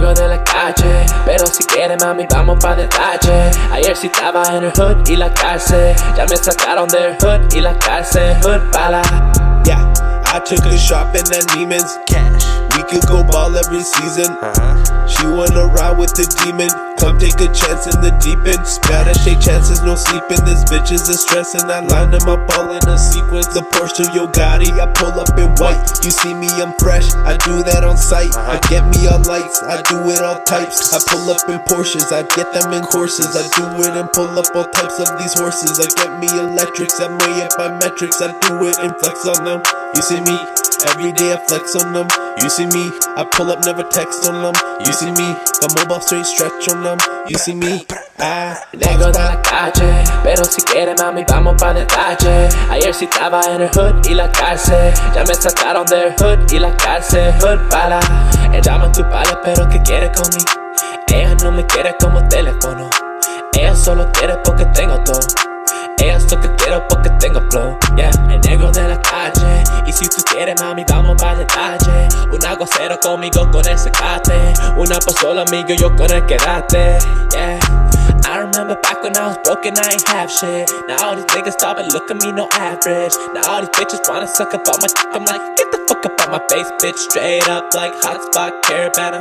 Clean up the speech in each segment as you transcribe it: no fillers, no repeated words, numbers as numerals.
negro de la calle, pero si quieres mami vamos pa' detalle. Ayer sí estaba en el hood y la cárcel, ya me sacaron del hood y la cárcel. Hood bala. Yeah, I took a shopping at Neiman's. Cash. We could go ball every season. She wanna ride with the demon. Come take a chance in the deep end. Gotta take chances, no sleeping. This bitch is a stress and I line them up all in a sequence. The Porsche Yo Gotti, I pull up in white. You see me, I'm fresh, I do that on sight. I get me all lights, I do it all types. I pull up in Porsches, I get them in courses. I do it and pull up all types of these horses. I get me electrics, I'm way up by metrics. I do it and flex on them. You see me, every day I flex on them. You see me, I pull up, never text on them. You see me, the mobile straight stretch on them. You see me, negro de la calle, pero si quieres mami vamos pa' detalle. Ayer sí estaba en el hood y la cárcel, ya me sacaron del hood y la cárcel. Hood bala, llama a tu pala pero que quiere conmigo. Ella no me quiere como teléfono, ella solo quiere porque tengo todo. Ella es lo que quiero porque tengo flow, yeah. El negro de la calle, y si tú quieres mami vamos pa' detalle. Un aguacero conmigo con el secate, una pasola amigo yo con el quedate, yeah. I remember back when I was broken, I ain't have shit. Now all these niggas stop and look at me, no average. Now all these bitches wanna suck up on my dick. I'm like, get the fuck up on my face, bitch. Straight up like hotspot Caravana.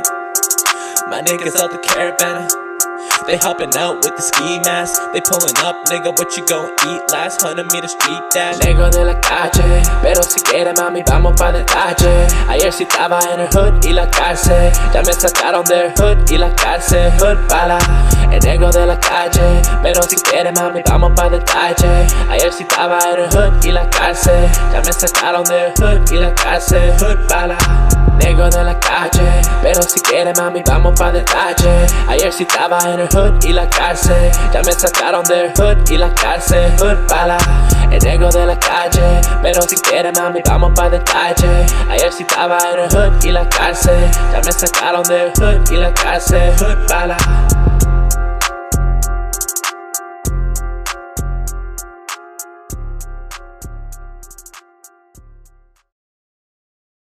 My niggas out the Caravana. They hopping out with the ski mask. They pulling up, nigga, what you gon' eat? Last 100 meter street dash. Negro de la calle, pero si quieres mami vamos pa' detalle. Ayer sí estaba en el hood y la cárcel, ya me sacaron del hood y la cárcel. Hood bala, el negro de la calle, pero si quieres mami vamos pa' detalle. Ayer sí estaba en el hood y la cárcel, ya me sacaron del hood y la cárcel. Hood bala, negro de la calle, pero si quieres mami vamos pa' detalle. Ayer sí estaba en el hood y la cárcel, ya me sacaron del hood y la cárcel. Hood bala, el negro de la calle, pero si quieres mami vamos pa' detalle. Ayer sí estaba en el hood y la cárcel, ya me sacaron del hood y la cárcel. Hood bala.